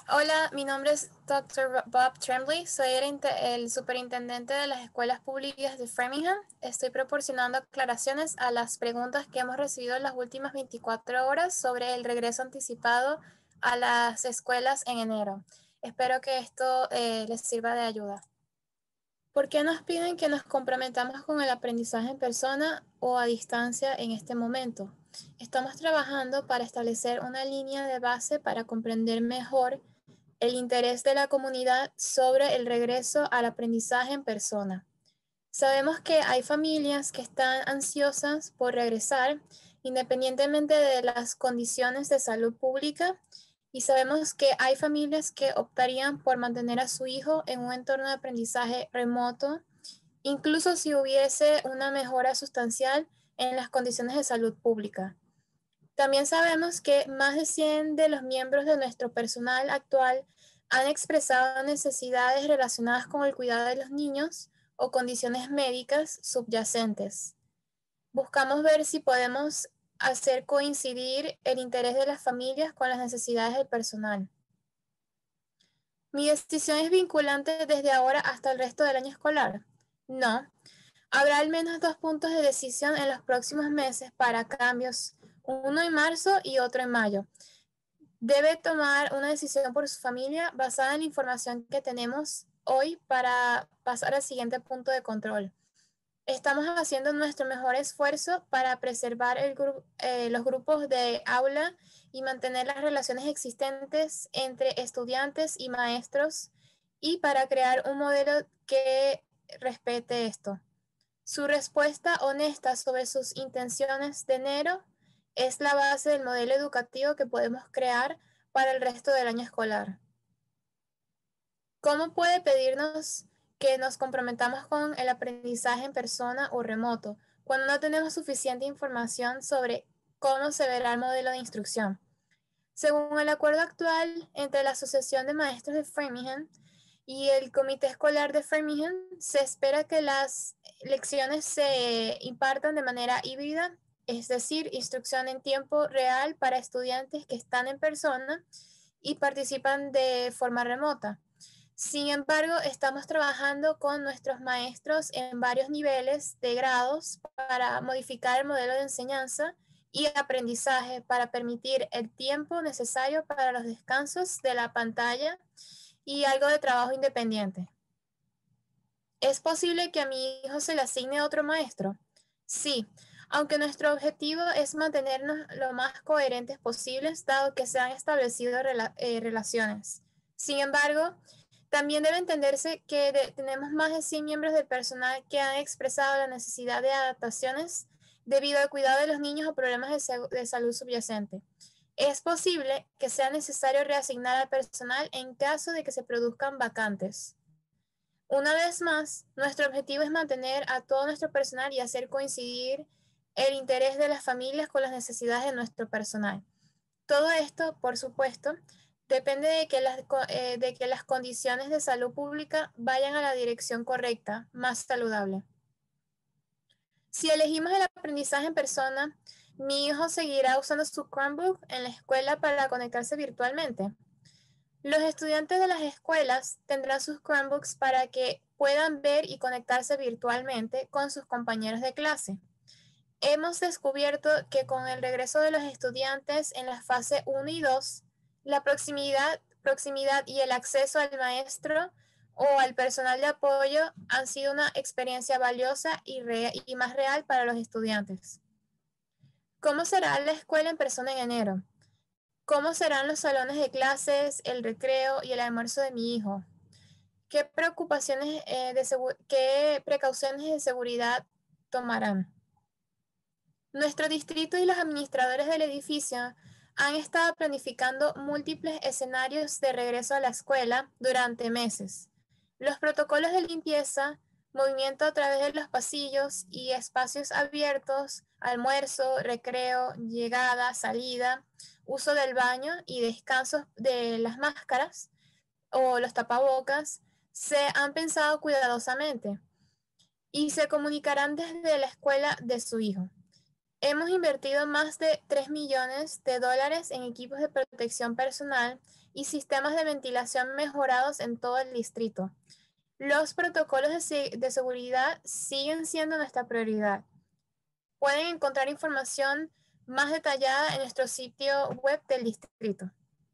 Hola, mi nombre es Dr. Bob Tremblay, soy el superintendente de las escuelas públicas de Framingham. Estoy proporcionando aclaraciones a las preguntas que hemos recibido en las últimas 24 horas sobre el regreso anticipado a las escuelas en enero. Espero que esto les sirva de ayuda. ¿Por qué nos piden que nos comprometamos con el aprendizaje en persona o a distancia en este momento? Estamos trabajando para establecer una línea de base para comprender mejor el interés de la comunidad sobre el regreso al aprendizaje en persona. Sabemos que hay familias que están ansiosas por regresar, independientemente de las condiciones de salud pública, y sabemos que hay familias que optarían por mantener a su hijo en un entorno de aprendizaje remoto, incluso si hubiese una mejora sustancial en las condiciones de salud pública. También sabemos que más de 100 de los miembros de nuestro personal actual han expresado necesidades relacionadas con el cuidado de los niños o condiciones médicas subyacentes. Buscamos ver si podemos hacer coincidir el interés de las familias con las necesidades del personal. ¿Mi decisión es vinculante desde ahora hasta el resto del año escolar? No. Habrá al menos 2 puntos de decisión en los próximos meses para cambios, uno en marzo y otro en mayo. Debe tomar una decisión por su familia basada en la información que tenemos hoy para pasar al siguiente punto de control. Estamos haciendo nuestro mejor esfuerzo para preservar los grupos de aula y mantener las relaciones existentes entre estudiantes y maestros y para crear un modelo que respete esto. Su respuesta honesta sobre sus intenciones de enero es la base del modelo educativo que podemos crear para el resto del año escolar. ¿Cómo puede pedirnos que nos comprometamos con el aprendizaje en persona o remoto cuando no tenemos suficiente información sobre cómo se verá el modelo de instrucción? Según el acuerdo actual entre la Asociación de Maestros de Framingham y el Comité Escolar de Framingham, se espera que las lecciones se impartan de manera híbrida, es decir, instrucción en tiempo real para estudiantes que están en persona y participan de forma remota. Sin embargo, estamos trabajando con nuestros maestros en varios niveles de grados para modificar el modelo de enseñanza y aprendizaje para permitir el tiempo necesario para los descansos de la pantalla y algo de trabajo independiente. ¿Es posible que a mi hijo se le asigne otro maestro? Sí, aunque nuestro objetivo es mantenernos lo más coherentes posibles, dado que se han establecido relaciones. Sin embargo, también debe entenderse que tenemos más de 100 miembros del personal que han expresado la necesidad de adaptaciones debido al cuidado de los niños o problemas de salud subyacente. Es posible que sea necesario reasignar al personal en caso de que se produzcan vacantes. Una vez más, nuestro objetivo es mantener a todo nuestro personal y hacer coincidir el interés de las familias con las necesidades de nuestro personal. Todo esto, por supuesto, depende de que las condiciones de salud pública vayan a la dirección correcta, más saludable. Si elegimos el aprendizaje en persona, mi hijo seguirá usando su Chromebook en la escuela para conectarse virtualmente. Los estudiantes de las escuelas tendrán sus Chromebooks para que puedan ver y conectarse virtualmente con sus compañeros de clase. Hemos descubierto que con el regreso de los estudiantes en la fase 1 y 2, la proximidad y el acceso al maestro o al personal de apoyo han sido una experiencia valiosa y más real para los estudiantes. ¿Cómo será la escuela en persona en enero? ¿Cómo serán los salones de clases, el recreo y el almuerzo de mi hijo? ¿Qué qué precauciones de seguridad tomarán? Nuestro distrito y los administradores del edificio han estado planificando múltiples escenarios de regreso a la escuela durante meses. Los protocolos de limpieza, movimiento a través de los pasillos y espacios abiertos, almuerzo, recreo, llegada, salida, uso del baño y descansos de las máscaras o los tapabocas, se han pensado cuidadosamente y se comunicarán desde la escuela de su hijo. Hemos invertido más de 3 millones de dólares en equipos de protección personal y sistemas de ventilación mejorados en todo el distrito. Los protocolos de seguridad siguen siendo nuestra prioridad. Pueden encontrar información más detallada en nuestro sitio web del distrito.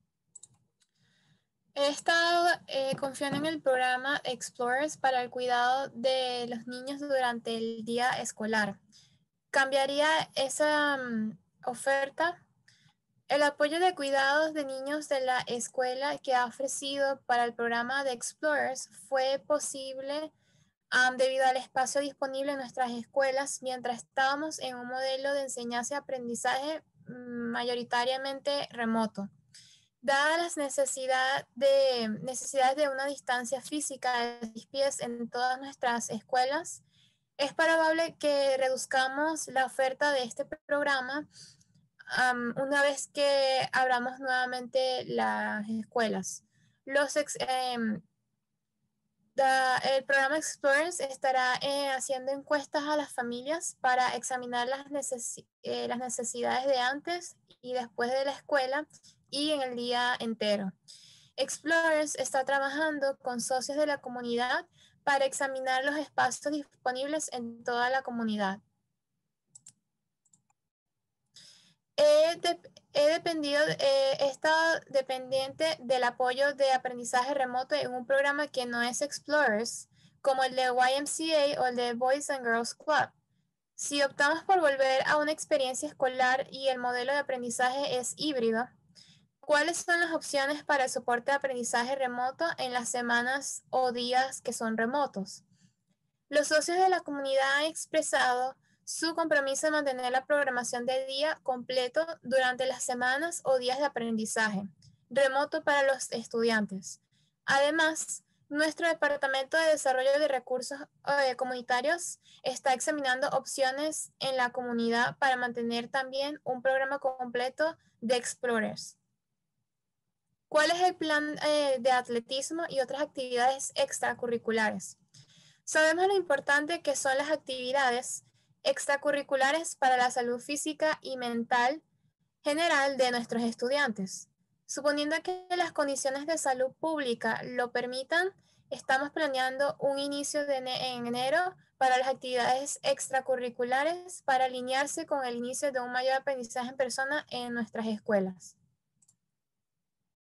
He estado confiando en el programa Explorers para el cuidado de los niños durante el día escolar. ¿Cambiaría esa oferta? El apoyo de cuidados de niños de la escuela que ha ofrecido para el programa de Explorers fue posible debido al espacio disponible en nuestras escuelas mientras estábamos en un modelo de enseñanza y aprendizaje mayoritariamente remoto. Dadas las necesidades de una distancia física de 10 pies en todas nuestras escuelas, es probable que reduzcamos la oferta de este programa una vez que abramos nuevamente las escuelas. Los el programa Explorers estará haciendo encuestas a las familias para examinar las necesidades de antes y después de la escuela y en el día entero. Explorers está trabajando con socios de la comunidad para examinar los espacios disponibles en toda la comunidad. He, de- he estado dependiente del apoyo de aprendizaje remoto en un programa que no es Explorers, como el de YMCA o el de Boys and Girls Club. Si optamos por volver a una experiencia escolar y el modelo de aprendizaje es híbrido, ¿cuáles son las opciones para el soporte de aprendizaje remoto en las semanas o días que son remotos? Los socios de la comunidad han expresado su compromiso de mantener la programación de día completo durante las semanas o días de aprendizaje remoto para los estudiantes. Además, nuestro Departamento de Desarrollo de Recursos Comunitarios está examinando opciones en la comunidad para mantener también un programa completo de Explorers. ¿Cuál es el plan de atletismo y otras actividades extracurriculares? Sabemos lo importante que son las actividades extracurriculares para la salud física y mental general de nuestros estudiantes. Suponiendo que las condiciones de salud pública lo permitan, estamos planeando un inicio en enero para las actividades extracurriculares para alinearse con el inicio de un mayor aprendizaje en persona en nuestras escuelas.